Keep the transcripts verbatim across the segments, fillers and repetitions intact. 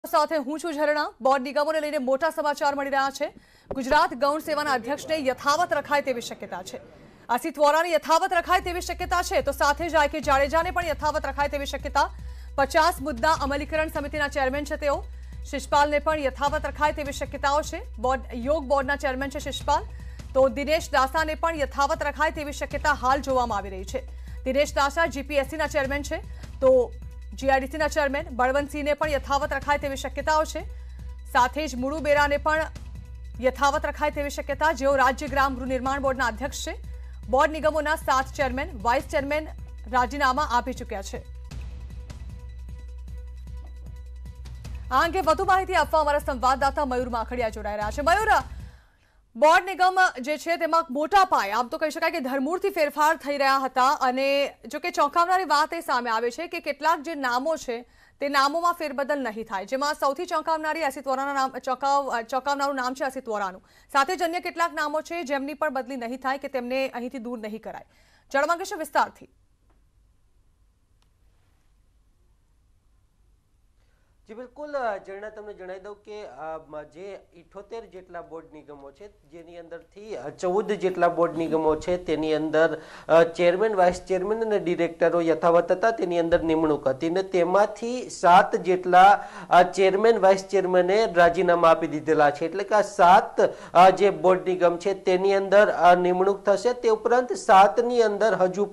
સાથે હું છું ઝરણા। બોર્ડ નિગમોને લઈને મોટા સમાચાર મળી રહ્યા છે। ગુજરાત ગૌણ સેવાના અધ્યક્ષને યથાવત રખાય તેવી શક્યતા છે। આસિત વોરાને યથાવત રખાય તેવી શક્યતા છે તો સાથે જ આઈ કે જાડેજાને પણ યથાવત રખાય તેવી શક્યતા। પચાસ મુદ્દા અમલીકરણ સમિતિના ચેરમેન છે તેઓ। શિષપાલને પણ યથાવત રખાય તેવી શક્યતાઓ છે। બોર્ડ યોગ બોર્ડના ચેરમેન છે શિષપાલ, તો દિનેશ દાસાને પણ યથાવત રખાય તેવી શક્યતા હાલ જોવામાં આવી રહી છે। દિનેશ દાસા જીપીએસસીના ચેરમેન છે, તો જીઆઈડીસીના ચેરમેન બળવંતસિંહને પણ યથાવત રખાય તેવી શક્યતાઓ છે। સાથે જ મુળુ બેરાને પણ યથાવત રખાય તેવી શક્યતા, જેઓ રાજ્ય ગ્રામ ગૃહ નિર્માણ બોર્ડના અધ્યક્ષ છે। બોર્ડ નિગમોના સાત ચેરમેન, વાઇસ ચેરમેન રાજીનામા આપી ચૂક્યા છે। આ અંગે વધુ માહિતી આપવા અમારા સંવાદદાતા મયુર માખડિયા જોડાઈ રહ્યા છે। મયુર, બોર્ડ નિગમ જે છે તેમાં મોટા પાયે આમ તો કહી શકાય કે ધરમૂળથી ફેરફાર થઈ રહ્યા હતા, અને જો કે ચોંકાવનારી વાત એ સામે આવે છે કે કેટલાક જે નામો છે તે નામોમાં ફેરબદલ નહીં થાય, જેમાં સૌથી ચોંકાવનારી આસિત વોરાના નામ ચોંકાવ ચોંકાવનારું નામ છે આસિત વોરાનું। સાથે જ અન્ય કેટલાક નામો છે જેમની પણ બદલી નહીં થાય કે તેમને અહીંથી દૂર નહીં કરાય। જાણવા માંગીશું વિસ્તારથી। जी बिल्कुल जर्ना तमने जणावी दઉં કે જે ઇઠોતેર જેટલા બોર્ડ નિગમો છે, જેની અંદરથી ચૌદ જેટલા બોર્ડ નિગમો છે તેની અંદર ચેરમેન, વાઇસ ચેરમેન અને ડિરેક્ટરો યથાવત હતા, તેની અંદર નિમણૂક હતી ને તેમાંથી સાત જેટલા ચેરમેન, વાઇસ ચેરમેને રાજીનામા આપી દીધેલા છે। એટલે કે આ સાત જે બોર્ડ નિગમ છે તેની અંદર નિમણૂક થશે। તે ઉપરાંત સાતની અંદર હજુ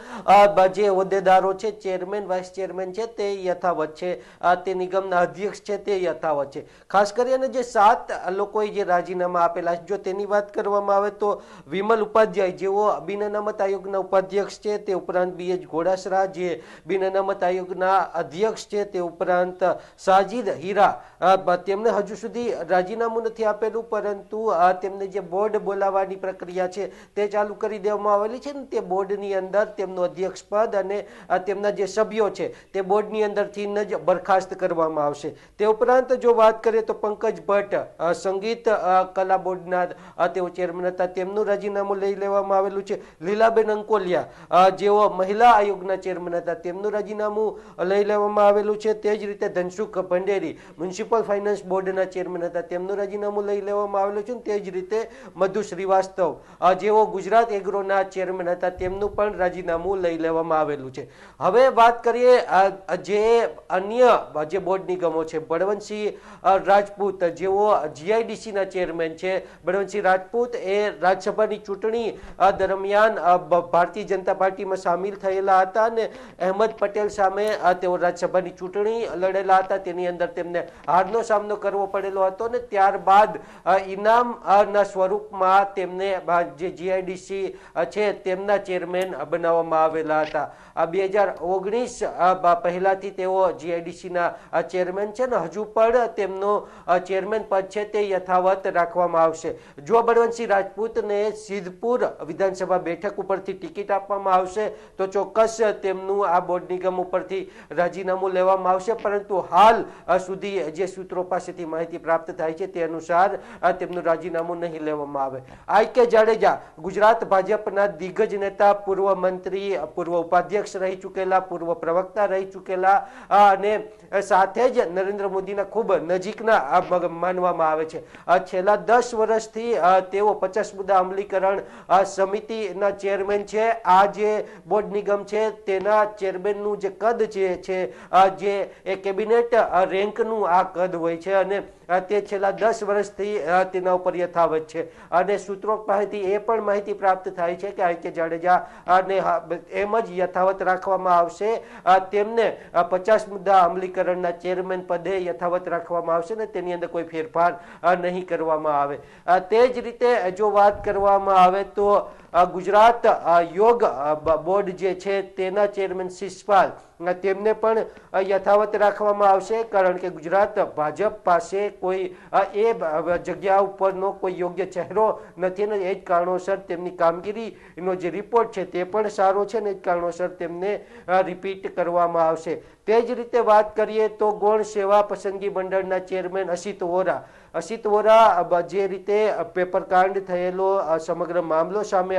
પણ જે હોદ્દેદારો છે, ચેરમેન, વાઇસ ચેરમેન છે તે યથાવત છે, તે નિગમના અધ્યક્ષ છે તે યથાવત છે। ખાસ કરીને જે સાત લોકોએ જે રાજીનામા આપેલા છે, જો તેની વાત કરવામાં આવે તો વિમલ ઉપાધ્યાય જેઓ બિન અનામત આયોગના ઉપાધ્યક્ષ છે, તે ઉપરાંત બી એચ ઘોડાસરા જે બિન અનામત આયોગના અધ્યક્ષ છે, તે ઉપરાંત સાજિદ હીરા તેમને હજુ સુધી રાજીનામું નથી આપેલું, પરંતુ તેમને જે બોર્ડ બોલાવવાની પ્રક્રિયા છે તે ચાલુ કરી દેવામાં આવેલી છે ને તે બોર્ડની અંદર તેમનું અધ્યક્ષ પદ અને તેમના જે સભ્યો છે તે બોર્ડની અંદરથી જ બરખાસ્ત કરવામાં આવશે। તે ઉપરાંત જો વાત કરીએ તો પંકજ ભટ્ટ સંગીત કલા બોર્ડના તેઓ ચેરમેન હતા, તેમનું રાજીનામું લઈ લેવામાં આવેલું છે। લીલાબેન અંકોલિયા જેઓ મહિલા આયોગના ચેરમેન હતા, તેમનું રાજીનામું લઈ લેવામાં આવેલું છે। તે જ રીતે ધનસુખ ભંડેરી મ્યુનિસિપલ ફાઇનાન્સ બોર્ડના ચેરમેન હતા, તેમનું રાજીનામું લઈ લેવામાં આવેલું છે। તે જ રીતે મધુ શ્રીવાસ્તવ જેઓ ગુજરાત એગ્રોના ચેરમેન હતા, તેમનું પણ રાજીનામું લઈ લેવામાં આવેલું છે। હવે વાત કરીએ જે અન્ય જે બોર્ડ નિગમો છે, બળવંતસિંહ રાજપૂત જેઓ જીઆઈડીસીના ચેરમેન છે। બળવંતસિંહ રાજપૂત એ રાજ્યસભાની ચૂંટણી દરમિયાન ભારતીય જનતા પાર્ટીમાં સામેલ થયેલા હતા અને અહેમદ પટેલ સામે તેઓ રાજ્યસભાની ચૂંટણી લડેલા હતા, તેની અંદર તેમને હારનો સામનો કરવો પડેલો હતો ને ત્યારબાદ ઇનામના સ્વરૂપમાં તેમને જે જીઆઈડીસી છે તેમના ચેરમેન બનાવવામાં આવેલા હતા। બે હજાર ઓગણીસ પહેલાથી તેઓ જીઆઈડીસીના ચેરમેન છે ને હજુ પણ તેમનો ચેરમેન પદ છે તે યથાવત રાખવામાં આવશે। જો બળવંતસિંહ રાજપૂતને સિદ્ધપુર વિધાનસભા બેઠક ઉપરથી ટિકિટ આપવામાં આવશે તો ચોક્કસ તેમનું આ બોર્ડ નિગમ ઉપરથી રાજીનામું લેવામાં આવશે, પરંતુ હાલ સુધી જે સૂત્રો પાસેથી માહિતી પ્રાપ્ત થાય છે તે અનુસાર તેમનું રાજીનામું નહીં લેવામાં આવે। આઈ કે જાડેજા ગુજરાત ભાજપના દિગ્ગજ નેતા, પૂર્વ મંત્રી, પૂર્વ ઉપાધ્યક્ષ રહી ચૂકેલા, પૂર્વ પ્રવક્તા રહી ચૂકેલા અને સાથે જ નરેન્દ્ર મોદીના ખૂબ નજીકના માનવામાં આવે છે। છેલ્લા દસ વર્ષથી તેઓ પચાસ મુદ્દા અમલીકરણ સમિતિના ચેરમેન છે। આ જે બોર્ડ નિગમ છે તેના ચેરમેનનું જે કદ છે જે એ કેબિનેટ રેન્કનું આ કદ હોય છે અને તે છેલ્લા દસ વર્ષથી તેના ઉપર યથાવત છે અને સૂત્રો પાસેથી એ પણ માહિતી પ્રાપ્ત થાય છે કે આઈ કે જાડેજા અને એમ જ યથાવત રાખવામાં આવશે। તેમને પચાસ મુદ્દા અમલીકરણના ચેરમેન પદે યથાવત રાખવામાં આવશે ને તેની અંદર કોઈ ફેરફાર નહીં કરવામાં આવે। તે જ રીતે જો વાત કરવામાં આવે તો ગુજરાત યોગ બોર્ડ જે છે તેના ચેરમેન શિષપાલ તેમને પણ યથાવત રાખવામાં આવશે, કારણ કે ગુજરાત ભાજપ પાસે કોઈ એ જગ્યા ઉપરનો કોઈ યોગ્ય ચહેરો નથી ને એ જ કારણોસર તેમની કામગીરીનો જે રિપોર્ટ છે તે પણ સારો છે ને એ જ કારણોસર તેમને રિપીટ કરવામાં આવશે। તે જ રીતે વાત કરીએ તો ગૌણ સેવા પસંદગી મંડળના ચેરમેન અસિત વોરા અસિત વોરા જે રીતે પેપર કાંડ થયેલો સમગ્ર મામલો સામે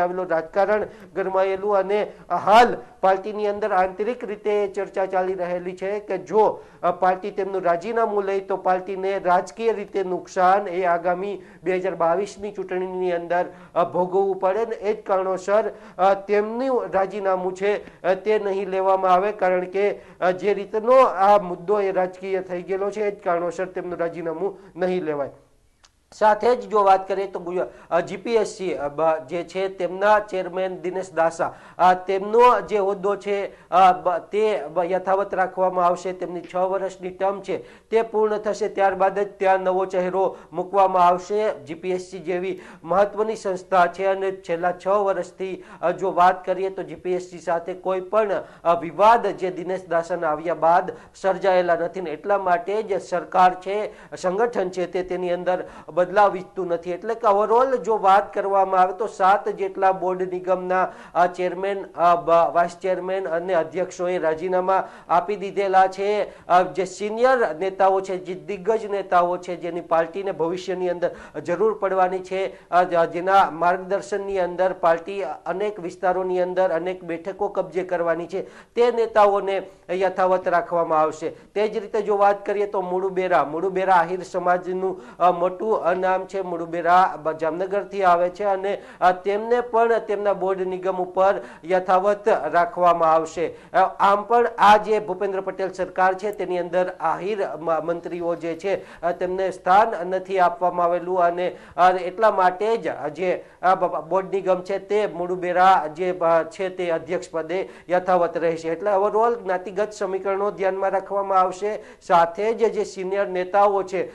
આવેલું રાજકારણ ગરમાયેલું અને હાલ પાર્ટીની અંદર આંતરિક રીતે ચર્ચા ચાલી રહેલી છે કે જો પાર્ટી તેમનું રાજીનામું લે તો પાર્ટીને રાજકીય રીતે નુકસાન એ આગામી બે હજાર બાવીસની ચૂંટણીની અંદર ભોગવવું પડે ને એ જ કારણોસર તેમનું રાજીનામું છે તે નહીં લેવામાં આવે, કારણ કે જે રીતનો આ મુદ્દો એ રાજકીય થઈ ગયેલો છે એ જ કારણોસર તેમનું રાજીનામું નહીં લેવાય. સાથે જ જો વાત કરીએ તો જીપીએસસી જે છે તેમના ચેરમેન દિનેશ દાસા તેમનો જે હોદ્દો છે તે યથાવત રાખવામાં આવશે. તેમની છ વર્ષની ટર્મ છે તે પૂર્ણ થશે ત્યારબાદ જ ત્યાં નવો ચહેરો મૂકવામાં આવશે. જીપીએસસી જેવી મહત્વની સંસ્થા છે અને છેલ્લા છ વર્ષથી જો વાત કરીએ તો જીપીએસસી સાથે કોઈ પણ વિવાદ જે દિનેશ દાસાના આવ્યા બાદ સર્જાયેલા નથી ને એટલા માટે જ સરકાર છે, સંગઠન છે તે તેની અંદર બદલાવ ઈચ્છતું નથી. એટલે કે ઓવરઓલ જો વાત કરવામાં આવે તો સાત જેટલા બોર્ડ નિગમના ચેરમેન, વાઇસ ચેરમેન અને અધ્યક્ષોએ રાજીનામા આપી દીધેલા છે. જે સિનિયર નેતાઓ છે, જે દિગ્ગજ નેતાઓ છે, જેની પાર્ટીને ભવિષ્યની અંદર જરૂર પડવાની છે, જેના માર્ગદર્શનની અંદર પાર્ટી અનેક વિસ્તારોની અંદર અનેક બેઠકો કબજે કરવાની છે, તે નેતાઓને યથાવત રાખવામાં આવશે. તે જ રીતે જો વાત કરીએ તો મુડુબેરા મુડુબેરા આહિર સમાજનું મોટું નામ છે. મુડુબેરા જામનગરથી આવે છે અને તેમને પણ તેમના બોર્ડ નિગમ ઉપર યથાવત રાખવામાં આવશે. આમ પણ આ જે ભૂપેન્દ્ર પટેલ સરકાર છે તેની અંદર આહિર મંત્રીઓ જે છે તેમને સ્થાન નથી આપવામાં આવેલું અને એટલા માટે જ જે બોર્ડ નિગમ છે તે મુડુબેરા જે છે તે અધ્યક્ષ પદે યથાવત રહેશે. એટલે ઓવરઓલ જ્ઞાતિગત સમીકરણો ધ્યાનમાં રાખવામાં આવશે. સાથે જ જે સિનિયર નેતાઓ છે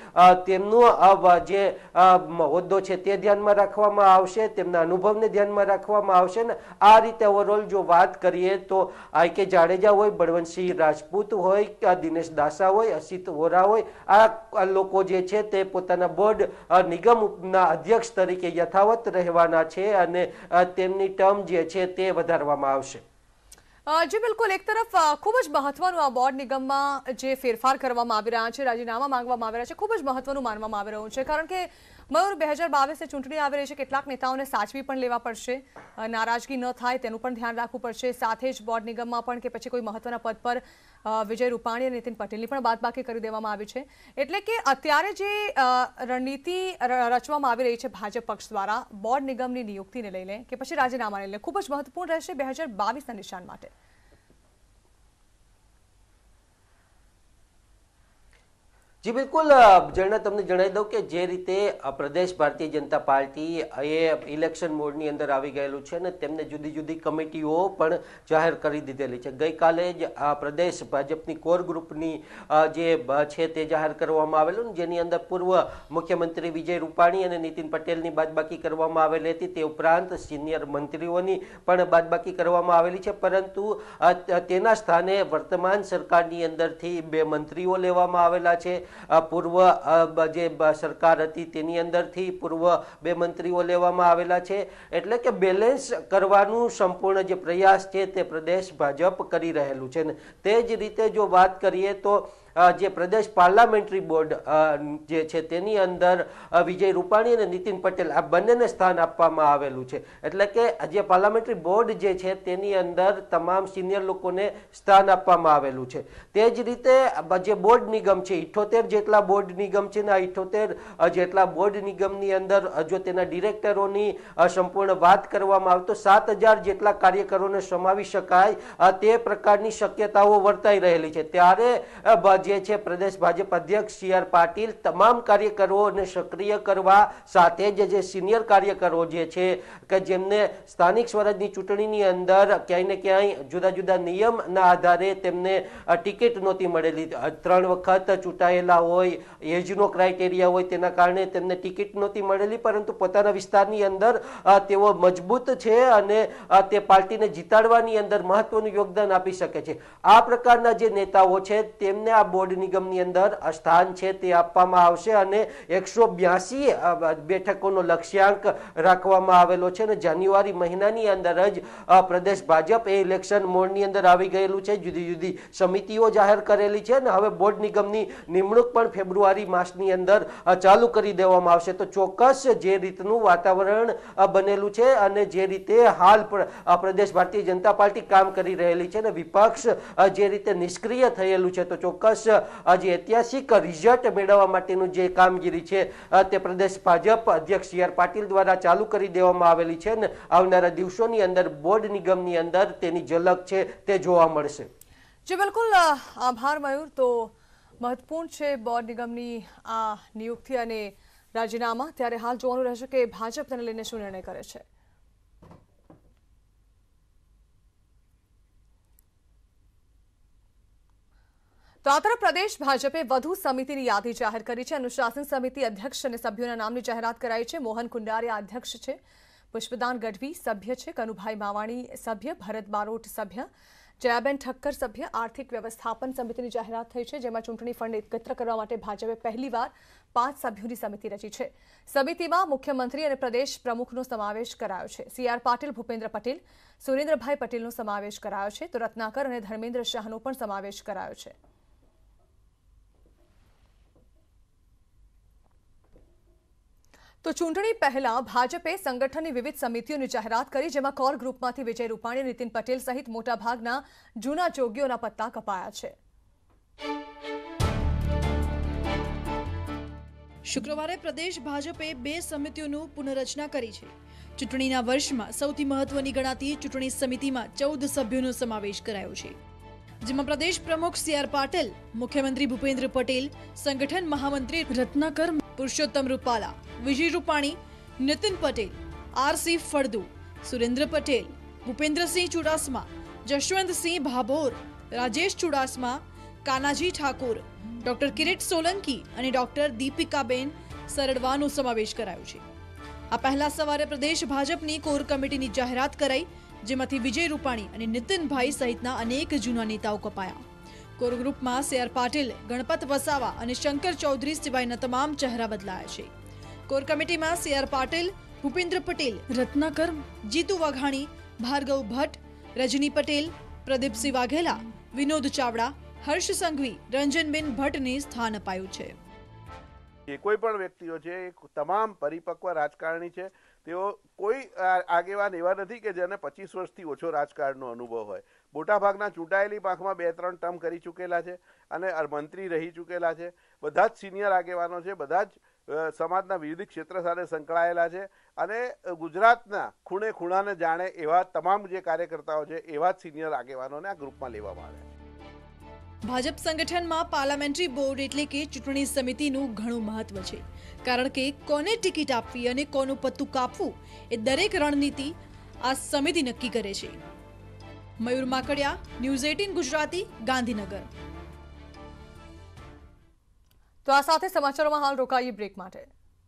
તેમનું જે હોદ્દો છે તે ધ્યાનમાં રાખવામાં આવશે, તેમના અનુભવને ધ્યાનમાં રાખવામાં આવશે ને આ રીતે ઓવરઓલ જો વાત કરીએ તો આઈ કે જાડેજા હોય, બળવંતસિંહ રાજપૂત હોય કે દિનેશ દાસા હોય, અસિત વોરા હોય, આ લોકો જે છે તે પોતાના બોર્ડ નિગમના અધ્યક્ષ તરીકે યથાવત રહેવાના છે અને તેમની ટર્મ જે છે તે વધારવામાં આવશે. જી બિલકુલ, એક તરફ ખૂબ જ મહત્વનું આ બોર્ડ નિગમમાં જે ફેરફાર કરવામાં આવી રહ્યા છે, રાજીનામા માંગવામાં આવી રહ્યા છે, ખૂબ જ મહત્વનું માનવામાં આવી રહ્યું છે, કારણ કે મયુર બે હજાર બાવીસની ચૂંટણી આવી રહી છે. કેટલાક નેતાઓને સાચવી પણ લેવા પડશે, નારાજગી ન થાય તેનું પણ ધ્યાન રાખવું પડશે. સાથે જ બોર્ડ નિગમમાં પણ કે પછી કોઈ મહત્વના પદ પર વિજય રૂપાણી અને નીતિન પટેલની પણ બાદબાકી કરી દેવામાં આવી છે. એટલે કે અત્યારે જે રણનીતિ રચવામાં આવી રહી છે ભાજપ પક્ષ દ્વારા બોર્ડ નિગમની નિયુક્તિને લઈને કે પછી રાજીનામાને લઈને ખૂબ જ મહત્વપૂર્ણ રહેશે બે હજાર બાવીસના નિશાન માટે. જી બિલકુલ, જણા તમને જણાવી દઉં કે જે રીતે પ્રદેશ ભારતીય જનતા પાર્ટી એ ઇલેક્શન મોડની અંદર આવી ગયેલું છે અને તેમને જુદી જુદી કમિટીઓ પણ જાહેર કરી દીધેલી છે. ગઈકાલે જ આ પ્રદેશ ભાજપની કોર ગ્રુપની જે છે તે જાહેર કરવામાં આવેલું ને જેની અંદર પૂર્વ મુખ્યમંત્રી વિજય રૂપાણી અને નીતિન પટેલની બાદબાકી કરવામાં આવેલી હતી. તે ઉપરાંત સિનિયર મંત્રીઓની પણ બાદબાકી કરવામાં આવેલી છે, પરંતુ તેના સ્થાને વર્તમાન સરકારની અંદરથી બે મંત્રીઓ લેવામાં આવેલા છે. પૂર્વ જે સરકાર હતી તેની અંદરથી પૂર્વ બે મંત્રીઓ લેવામાં આવેલા છે. એટલે કે બેલેન્સ કરવાનું સંપૂર્ણ જે પ્રયાસ છે તે પ્રદેશ ભાજપ કરી રહેલું છે ને તે જ રીતે જો વાત કરીએ તો જે પ્રદેશ પાર્લામેન્ટરી બોર્ડ જે છે તેની અંદર વિજય રૂપાણી અને નીતિન પટેલ આ બંનેને સ્થાન આપવામાં આવેલું છે. એટલે કે જે પાર્લામેન્ટરી બોર્ડ જે છે તેની અંદર તમામ સિનિયર લોકોને સ્થાન આપવામાં આવેલું છે. તે જ રીતે જે બોર્ડ નિગમ છે, ઇઠ્ઠોતેર જેટલા બોર્ડ નિગમ છે ને આ ઇઠ્ઠોતેર જેટલા બોર્ડ નિગમની અંદર જો તેના ડિરેક્ટરોની સંપૂર્ણ વાત કરવામાં આવે તો સાત હજાર જેટલા કાર્યકરોને સમાવી શકાય તે પ્રકારની શક્યતાઓ વર્તાઈ રહેલી છે. ત્યારે જે છે પ્રદેશ ભાજપ અધ્યક્ષ સી આર પાટીલ તમામ કાર્યકરોને સક્રિય કરવા, સાથે જ જે સિનિયર કાર્યકરો જે છે કે જેમને સ્થાનિક સ્વરાજની ચૂંટણીની અંદર ક્યાંય ને ક્યાંય જુદા જુદા નિયમના આધારે તેમને ટિકિટ નહોતી મળેલી, ત્રણ વખત ચૂંટાયેલા હોય, એજનો ક્રાઇટેરિયા હોય, તેના કારણે તેમને ટિકિટ નહોતી મળેલી, પરંતુ પોતાના વિસ્તારની અંદર તેઓ મજબૂત છે અને તે પાર્ટીને જીતાડવાની અંદર મહત્વનું યોગદાન આપી શકે છે. આ પ્રકારના જે નેતાઓ છે તેમને આ બોર્ડ નિગમની અંદર સ્થાન છે તે આપવામાં આવશે અને એકસો બ્યાસી બેઠકોનો લક્ષ્યાંક રાખવામાં આવેલો છે અને જાન્યુઆરી મહિનાની અંદર જ પ્રદેશ ભાજપ એ ઇલેક્શન મોડની અંદર આવી ગયેલું છે, જુદી જુદી સમિતિઓ જાહેર કરેલી છે અને હવે બોર્ડ નિગમની નિમણૂક પણ ફેબ્રુઆરી માસની અંદર ચાલુ કરી દેવામાં આવશે. તો ચોક્કસ જે રીતનું વાતાવરણ બનેલું છે અને જે રીતે હાલ પ્રદેશ ભારતીય જનતા પાર્ટી કામ કરી રહેલી છે અને વિપક્ષ જે રીતે નિષ્ક્રિય થયેલું છે, તો ચોક્કસ જે ઐતિહાસિક રિઝલ્ટ મેળવવા માટેનું જે કામગીરી છે તે પ્રદેશ ભાજપ અધ્યક્ષ સી આર પાટીલ દ્વારા ચાલુ કરી દેવામાં આવેલી છે અને આવનારા દિવસોની અંદર બોર્ડ નિગમની અંદર તેની ઝલક છે તે જોવા મળશે. જી બિલકુલ, આભાર મયુર. તો મહત્વપૂર્ણ છે બોર્ડ નિગમની આ નિયુક્તિ અને રાજીનામા. ત્યારે હાલ જોવાનું રહેશે કે ભાજપ તેને લઈને શું નિર્ણય કરે છે. તો આ તરફ પ્રદેશ ભાજપે વધુ સમિતિની યાદી જાહેર કરી છે. અનુશાસન સમિતિ અધ્યક્ષ અને સભ્યોના નામની જાહેરાત કરાઈ છે. મોહન કુંડારિયા અધ્યક્ષ છે, પુષ્પદાન ગઢવી સભ્ય છે, કનુભાઈ માવાણી સભ્ય, ભરત બારોટ સભ્ય, જયાબેન ઠક્કર સભ્ય. આર્થિક વ્યવસ્થાપન સમિતિની જાહેરાત થઈ છે, જેમાં ચૂંટણી ફંડ એકત્ર કરવા માટે ભાજપે પહેલીવાર પાંચ સભ્યોની સમિતિ રચી છે. સમિતિમાં મુખ્યમંત્રી અને પ્રદેશ પ્રમુખનો સમાવેશ કરાયો છે. સી આર પાટીલ, ભૂપેન્દ્ર પટેલ, સુરેન્દ્રભાઈ પટેલનો સમાવેશ કરાયો છે, તો રત્નાકર અને ધર્મેન્દ્ર શાહનો પણ સમાવેશ કરાયો છે. તો ચૂંટણી પહેલા ભાજપે સંગઠનની વિવિધ સમિતિઓની જાહેરાત કરી, જેમાં કોર ગ્રુપમાંથી વિજય રૂપાણી, નીતિન પટેલ સહિત મોટાભાગના જૂના જોગીઓના પત્તા કપાયા છે. શુક્રવારે પ્રદેશ ભાજપે બે સમિતિઓનું પુનર્રચના કરી છે. ચૂંટણીના વર્ષમાં સૌથી મહત્વની ગણાતી ચૂંટણી સમિતિમાં ચૌદ સભ્યોનો સમાવેશ કરાયો છે, જેમાં પ્રદેશ પ્રમુખ સી આર પાટીલ, મુખ્યમંત્રી ભૂપેન્દ્ર પટેલ, સંગઠન મહામંત્રી Ratnakar, Purushottam Rupala, Vijay Rupani, Nitin Patel, R C Phaldu, Surendra Patel, Bhupendrasinh Chudasama, Jashvantsinh Bhabhor, Rajesh Chudasama, Kanaji Thakor, doctor Kirit Solanki અને ડોક્ટર દીપિકાબેન સરડવાનો સમાવેશ કરાયો છે. આ પહેલા સવારે પ્રદેશ ભાજપની કોર કમિટીની જાહેરાત કરાઈ, જેમાંથી વિજય રૂપાણી અને નીતિનભાઈ સહિતના અનેક જૂના નેતાઓ કપાયા. કોર ગ્રુપમાં સી આર પાટીલ, ગણપત વસાવા અને શંકર ચૌધરી સિવાયના તમામ ચહેરા બદલાયા છે. કોર કમિટીમાં સી આર પાટીલ, ભૂપેન્દ્ર પટેલ, રત્નાકર, જીતુ વાઘાણી, ભાર્ગવ ભટ્ટ, રજની પટેલ, પ્રદીપસિંહ વાઘેલા, વિનોદ ચાવડા, હર્ષ સંઘવી, રંજનબેન ભટ્ટને સ્થાન અપાયું છે. કોઈ પણ વ્યક્તિઓ છે એ તમામ પરિપક્વ રાજકારણી છે. તેઓ કોઈ આગેવાન એવા નથી કે જેને પચીસ વર્ષથી ઓછો રાજકારણનો અનુભવ હોય. મોટાભાગના ચૂંટાયેલી પાંખમાં બે ત્રણ ટર્મ કરી ચૂકેલા છે અને મંત્રી રહી ચૂકેલા છે. બધા જ સિનિયર આગેવાનો છે, બધા જ સમાજના વિવિધ ક્ષેત્ર સાથે સંકળાયેલા છે અને ગુજરાતના ખૂણે ખૂણાને જાણે એવા તમામ જે કાર્યકર્તાઓ છે એવા જ સિનિયર આગેવાનોને આ ગ્રુપમાં લેવામાં આવ્યા. ભાજપ સંગઠનમાં પાર્લામેન્ટરી બોર્ડ એટલે કે ચૂંટણી સમિતિનું ઘણું મહત્વ છે, કારણ કે કોને ટિકિટ આપવી અને કોનું પત્તું કાપવું એ દરેક રણનીતિ આ સમિતિ નક્કી કરે છે. મયુર માકડિયા, ન્યૂઝ અઠ્ઠાવીસ ગુજરાતી, ગાંધીનગર. તો આ સાથે સમાચારોમાં હાલ રોકાઈએ બ્રેક માટે.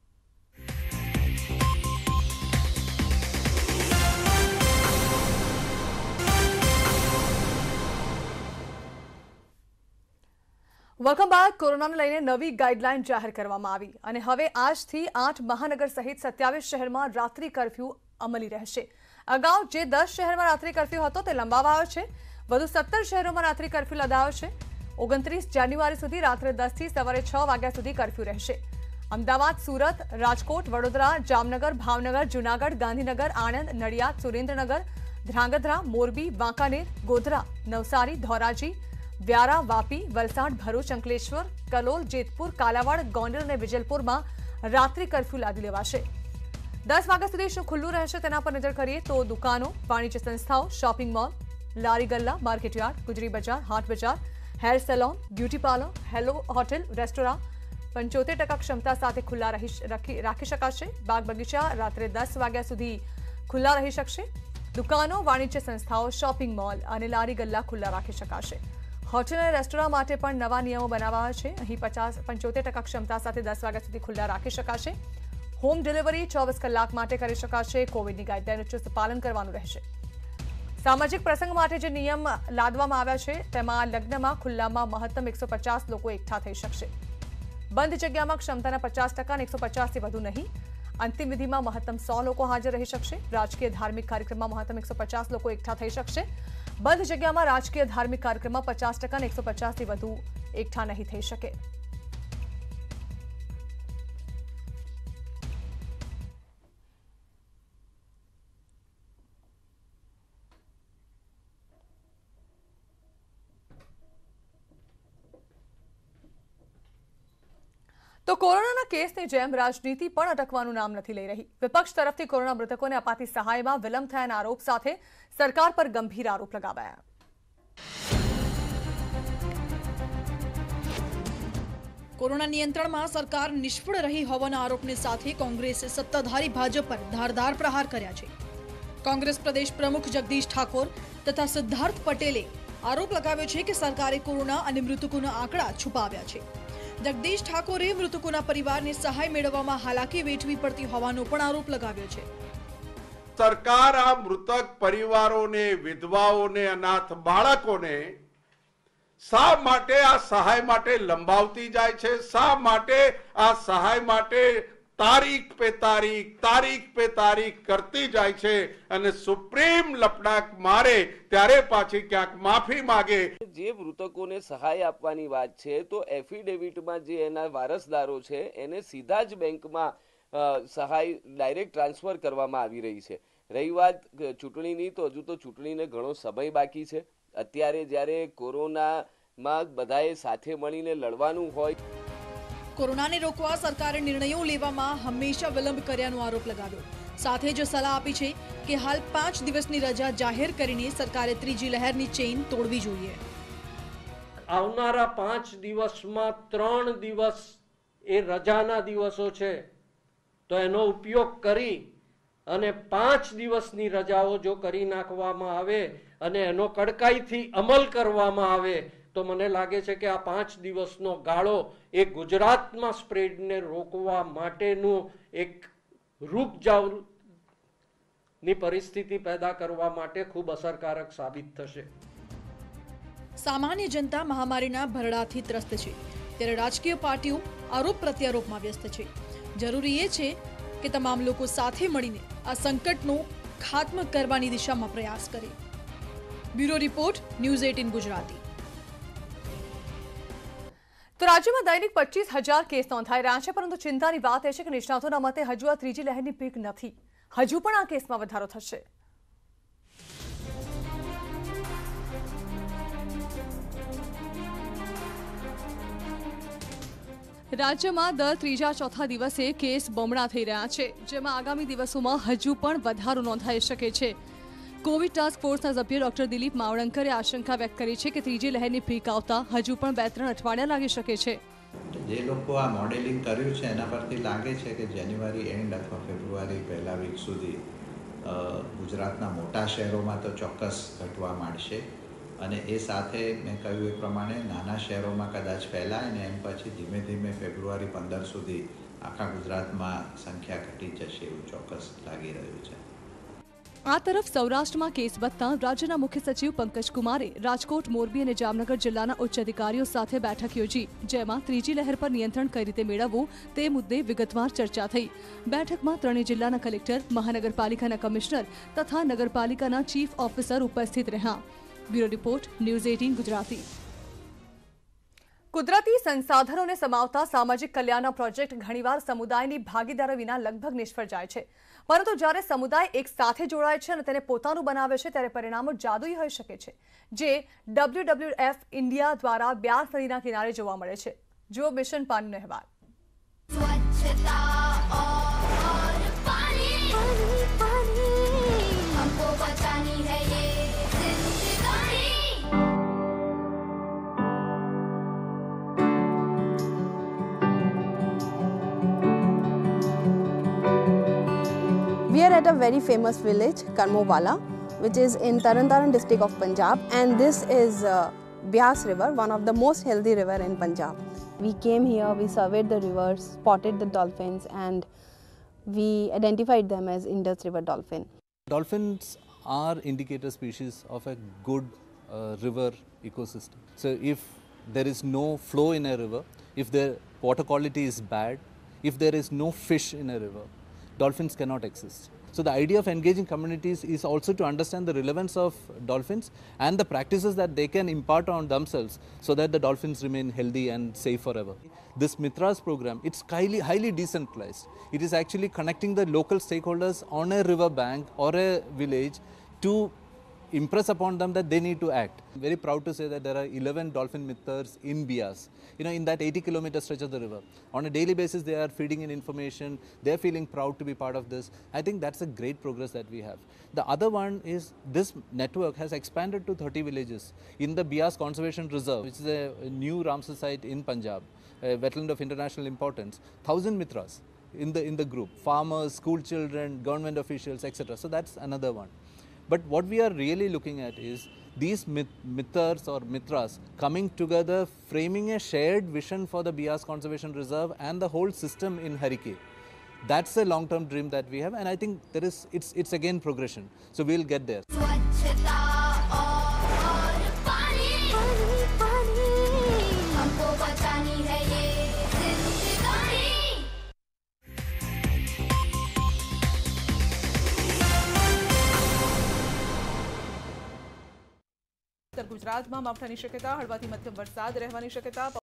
Welcome back. કોરોનાને લઈને નવી ગાઈડલાઈન જાહેર કરવામાં આવી અને હવે આજથી આઠ મહાનગર સહિત સત્યાવીસ શહેરમાં રાત્રિ કર્ફ્યુ અમલી રહેશે. અગાઉ જે દસ શહેરમાં રાત્રિ કર્ફ્યુ હતો તે લંબાવાયો છે. વધુ સત્તર શહેરોમાં રાત્રિ કર્ફ્યુ લદાયો છે. ઓગણત્રીસ જાન્યુઆરી સુધી રાત્રે દસ થી સવારે છ વાગ્યા સુધી કર્ફ્યુ રહેશે. અમદાવાદ, સુરત, રાજકોટ, વડોદરા, જામનગર, ભાવનગર, જૂનાગઢ, ગાંધીનગર, આણંદ, નડિયાદ, સુરેન્દ્રનગર, ધ્રાંગધ્રા, મોરબી, વાંકાનેર, ગોધરા, નવસારી, ધોરાજી, વ્યારા, વાપી, વલસાડ, ભરૂચ, અંકલેશ્વર, કલોલ, જેતપુર, કાલાવાડ, ગોંડલ અને વિજલપુરમાં રાત્રિ કર્ફ્યુ લાદી લેવાશે. દસ વાગ્યા સુધી શું ખુલ્લું રહેશે તેના પર નજર કરીએ તો દુકાનો, વાણિજ્ય સંસ્થાઓ, શોપિંગ મોલ, લારી ગલ્લા, માર્કેટયાર્ડ, ગુજરી બજાર, હાટ બજાર, hair salon, beauty parlour, hello hotel, restaurant પંચોતેર ટકા ક્ષમતા સાથે ખુલ્લા રાખી શકાશે. બાગ બગીચા રાત્રે દસ વાગ્યા સુધી ખુલ્લા રહી શકશે. દુકાનો, વાણિજ્ય સંસ્થાઓ, શોપિંગ મોલ અને લારી ગલ્લા ખુલ્લા રાખી શકાશે. હોટેલ અને રેસ્ટોરાં માટે પણ નવા નિયમો બનાવાયા છે. અહીં પચાસ પંચોતેર ટકા ક્ષમતા સાથે દસ વાગ્યા સુધી ખુલ્લા રાખી શકાશે. હોમ ડિલિવરી ચોવીસ કલાક માટે કરી શકાશે. કોવિડની ગાઈડલાઈનનું ચુસ્ત પાલન કરવાનું રહેશે. સામાજિક પ્રસંગ માટે જે નિયમ લાદવામાં આવ્યા છે તેમાં લગ્નમાં ખુલ્લામાં મહત્તમ એકસો પચાસ લોકો એકઠા થઈ શકશે. બંધ જગ્યામાં ક્ષમતાના પચાસ ટકા અને એકસો પચાસથી વધુ નહીં. અંતિમ વિધિમાં મહત્તમ સો લોકો હાજર રહી શકશે. રાજકીય ધાર્મિક કાર્યક્રમમાં મહત્તમ એકસો પચાસ લોકો એકઠા થઈ શકશે. બંધ જગ્યામાં રાજકીય ધાર્મિક કાર્યક્રમમાં પચાસ ટકા અને એકસો પચાસથી વધુ એકઠા નહીં થઈ શકે. તો કોરોનાના કેસની જેમ રાજનીતિ પણ અટકવાનું નામ નથી લઈ રહી. વિપક્ષ તરફથી કોરોના મૃતકોને અપાતી સહાયમાં વિલંબ થયાના આરોપ સાથે સરકાર પર ગંભીર આરોપ લગાવાયા. કોરોના નિયંત્રણમાં સરકાર નિષ્ફળ રહી હોવાના આરોપની સાથે કોંગ્રેસે સત્તાધારી ભાજપ પર ધારદાર પ્રહાર કર્યા છે. કોંગ્રેસ પ્રદેશ પ્રમુખ જગદીશ ઠાકોર તથા સિદ્ધાર્થ પટેલે આરોપ લગાવ્યો છે કે સરકારે કોરોના અને મૃતકોના આંકડા છુપાવ્યા છે. જગદીશ ઠાકોરે મૃતકોના પરિવારને સહાય મેળવવામાં હાલાકી વેઠવી પડતી હોવાનો પણ આરોપ લગાવ્યો છે. સરકાર આ મૃતક પરિવારોને, વિધવાઓને, અનાથ બાળકોને શા માટે આ સહાય માટે લંબાવતી જાય છે? શા માટે આ સહાય માટે તારીખ પે તારીખ તારીખ પે તારીખ કરતી જાય છે અને સુપ્રીમ લપડાક મારે ત્યારે પાછી ક્યાંક માફી માગે? જે મૃતકોને સહાય આપવાની વાત છે તો એફિડેવિટમાં જે એના વારસદારો છે એને સીધા જ બેંકમાં સહાય ડાયરેક્ટ ટ્રાન્સફર કરવામાં આવી રહી છે. રહી વાત ચૂંટણીની, તો હજુ તો ચૂંટણીને ઘણો સમય બાકી છે. અત્યારે જ્યારે કોરોનામાં બધાએ સાથે મળીને લડવાનું હોય. કોરોનાને રોકવા સરકારે નિર્ણયો લેવામાં હંમેશા વિલંબ કર્યાનો આરોપ લગાવ્યો. સાથે જ સલાહ આપી છે કે હાલ પાંચ દિવસની રજા જાહેર કરીને સરકારે ત્રીજી લહેરની ચેઇન તોડવી જોઈએ. આવનારા પાંચ દિવસમાં ત્રણ દિવસ એ રજાના દિવસો છે, તો એનો ઉપયોગ કરી અને પાંચ દિવસની રજાઓ જો કરી નાખવામાં આવે અને એનો કડકાઈથી અમલ કરવામાં આવે તો મને લાગે છે કે આ પાંચ દિવસનો ગાળો એ ગુજરાતમાં સ્પ્રેડને રોકવા માટેનું એક રૂપજાવની પરિસ્થિતિ પેદા કરવા માટે ખૂબ અસરકારક સાબિત થશે. સામાન્ય જનતા મહામારીના ભરડાથી ત્રસ્ત છે, ત્યારે રાજકીય પાર્ટીઓ આરોપ પ્રત્યારોપમાં વ્યસ્ત છે. જરૂરી એ છે કે તમામ લોકો સાથે મળીને આ સંકટનો ખાત્મો કરવાની દિશામાં પ્રયાસ કરે. Bureau report, news eighteen Gujarati. તો રાજ્યમાં દૈનિક પચીસ હજાર કેસ નોંધાઈ રહ્યા છે, પરંતુ ચિંતાની વાત એ છે કે નિષ્ણાતોના મતે હજુ આ ત્રીજી લહેરની પીક નથી. હજુ પણ આ કેસમાં વધારો થશે. રાજ્યમાં દર ત્રીજા ચોથા દિવસે કેસ બમણા થઈ રહ્યા છે, જેમાં આગામી દિવસોમાં હજુ પણ વધારો નોંધાઈ શકે છે. કોવિડ ટાસ્ક ફોર્સના સભ્ય ડોક્ટર દિલીપ માવળંકરે આશંકા વ્યક્ત કરી છે કે ત્રીજી લહેરની પીક આવતા હજુ પણ બે ત્રણ અઠવાડિયા લાગી શકે છે. જે લોકો આ મોડેલિંગ કર્યું છે એના પરથી લાગે છે કે જાન્યુઆરી એન્ડ અથવા ફેબ્રુઆરી પહેલા વીક સુધી ગુજરાતના મોટા શહેરોમાં તો ચોક્કસ ઘટવા માંડશે અને એ સાથે મેં કહ્યું એ પ્રમાણે નાના શહેરોમાં કદાચ ફેલાય અને એમ પછી ધીમે ધીમે ફેબ્રુઆરી પંદર સુધી આખા ગુજરાતમાં સંખ્યા ઘટી જશે એવું ચોક્કસ લાગી રહ્યું છે. આ તરફ સૌરાષ્ટ્રમાં કેસ વધતા રાજ્યના મુખ્ય સચિવ પંકજ કુમારે રાજકોટ, મોરબી અને જામનગર જિલ્લાના ઉચ્ચ અધિકારીઓ સાથે બેઠક યોજી, જેમાં ત્રીજી લહેર પર નિયંત્રણ કઈ રીતે મેળવવું તે મુદ્દે વિગતવાર ચર્ચા થઈ. બેઠકમાં ત્રણેય જિલ્લાના કલેક્ટર, મહાનગરપાલિકાના કમિશનર તથા નગરપાલિકાના ચીફ ઓફિસર ઉપસ્થિત રહ્યા. Bureau report, news eighteen Gujarati. કુદરતી સંસાધનોને સમાવતા સામાજિક કલ્યાણના પ્રોજેક્ટ ઘણીવાર સમુદાયની ભાગીદારી વિના લગભગ નિષ્ફળ જાય છે, પરંતુ જ્યારે સમુદાય એક સાથે જોડાય છે અને તેને પોતાનું બનાવે છે ત્યારે પરિણામો જાદુઈ હોઈ શકે છે, જે ડબલ્યુ ડબલ્યુ એફ ઇન્ડિયા દ્વારા બ્યાસ નદીના કિનારે જોવા મળે છે. જો મિશન પાણીનો અહેવાલ. We are at a very famous village, Karmowala, which is in Tarantaran district of Punjab, and this is uh, Beas River, one of the most healthy river in Punjab. We came here, we surveyed the rivers, spotted the dolphins, and we identified them as Indus River dolphin. Dolphins are indicator species of a good uh, river ecosystem. So if there is no flow in a river, if the water quality is bad, if there is no fish in a river, dolphins cannot exist. So the idea of engaging communities is also to understand the relevance of dolphins and the practices that they can impart on themselves so that the dolphins remain healthy and safe forever. This Mitras program, it's highly, highly decentralized. It is actually connecting the local stakeholders on a river bank or a village to impress upon them that they need to act. I'm very proud to say that there are eleven dolphin Mitars in Bias, you know, in that eighty kilometer stretch of the river. On a daily basis, they are feeding in information, they're feeling proud to be part of this. I think that's a great progress that we have. The other one is this network has expanded to thirty villages in the Bias Conservation Reserve, which is a, a new Ramsar site in Punjab, a wetland of international importance. Thousand Mitras in the, in the group, farmers, school children, government officials, et cetera. So that's another one. But what we are really looking at is these mit Mitars or Mitras coming together, framing a shared vision for the Bias Conservation Reserve and the whole system in Harike. That's a long-term dream that we have, and I think there is, it's, it's again progression. So we'll get there. ઉત્તર ગુજરાતમાં માવઠાની શક્યતા, હળવાથી મધ્યમ વરસાદ રહેવાની શક્યતા.